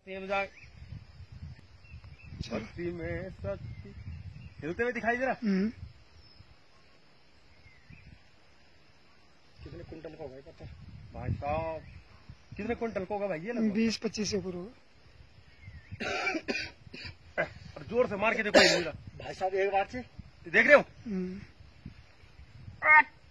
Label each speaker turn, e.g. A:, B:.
A: भक्ति में शक्ति हिलते हुए दिखाई दे रहा।
B: कितने कुंटल का होगा पता
A: भाई साहब? कितने कुंटल का होगा भाई? ये
B: 20-25 से ऊपर होगा।
A: और जोर से मार के देखो भाई साहब, एक बार से देख रहे हो।